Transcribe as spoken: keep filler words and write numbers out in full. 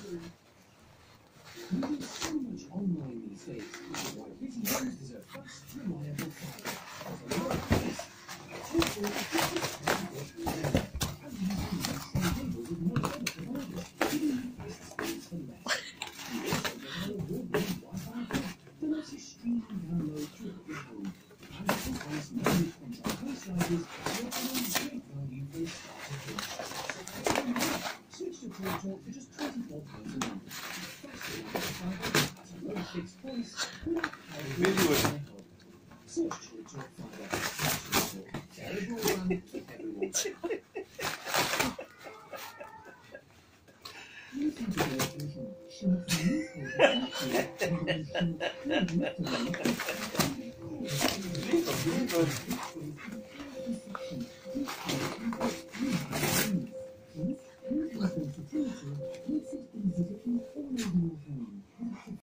Using so much online these days, why busy used is a fast, reliable fibre. Switch to Talk Talk for just twenty-four pounds a month. At a low fixed price, without paying. Search Talk Talk Fibre. Terrible one for everyone. You think about it, short for you,